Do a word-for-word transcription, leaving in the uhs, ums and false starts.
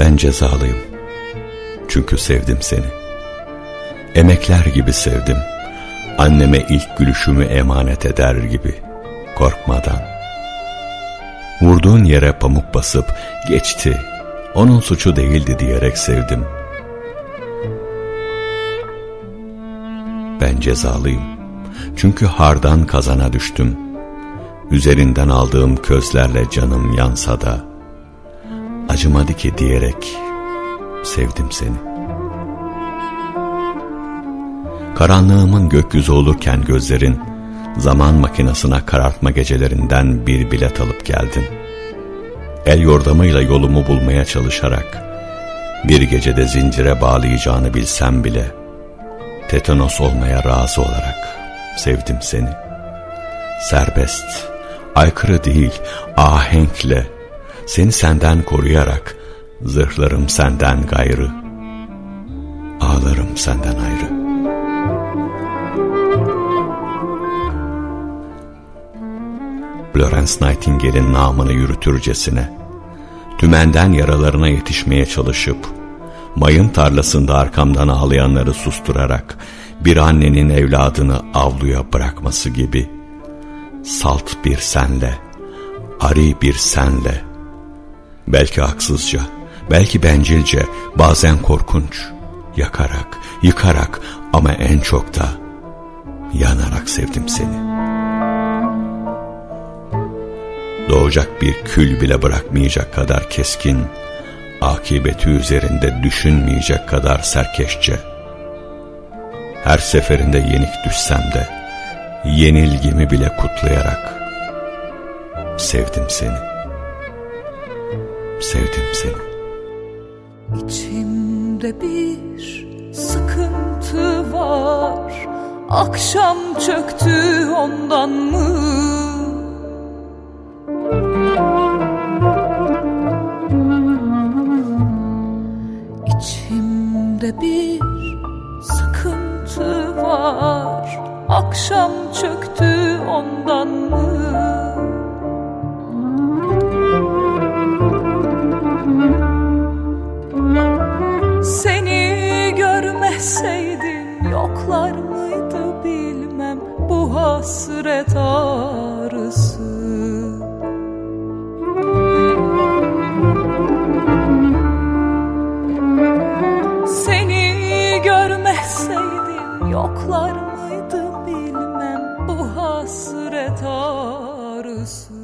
Ben cezalıyım. Çünkü sevdim seni. Emekler gibi sevdim. Anneme ilk gülüşümü emanet eder gibi, korkmadan. Vurduğun yere pamuk basıp geçti, onun suçu değildi diyerek sevdim. Ben cezalıyım. Çünkü hardan kazana düştüm. Üzerinden aldığım közlerle canım yansa da acımadı ki diyerek sevdim seni. Karanlığımın gökyüzü olurken gözlerin, zaman makinasına karartma gecelerinden bir bilet alıp geldin. El yordamıyla yolumu bulmaya çalışarak, bir gecede zincire bağlayacağını bilsem bile, tetanos olmaya razı olarak sevdim seni. Serbest, aykırı değil, ahenkle, seni senden koruyarak, zırhlarım senden gayrı, ağlarım senden ayrı. Florence Nightingale'in namını yürütürcesine, tümenden yaralarına yetişmeye çalışıp, mayın tarlasında arkamdan ağlayanları susturarak, bir annenin evladını avluya bırakması gibi, salt bir senle, ari bir senle, belki haksızca, belki bencilce, bazen korkunç, yakarak, yıkarak ama en çok da yanarak sevdim seni. Doğacak bir kül bile bırakmayacak kadar keskin, akıbeti üzerinde düşünmeyecek kadar serkeşçe. Her seferinde yenik düşsem de, yenilgimi bile kutlayarak sevdim seni. Sevdim seni. İçimde bir sıkıntı var, akşam çöktü ondan mı? İçimde bir sıkıntı var, akşam çöktü ondan mı? Seni görmeseydim yoklar mıydı bilmem bu hasret ağrısı. Seni görmeseydim yoklar mıydı bilmem bu hasret ağrısı.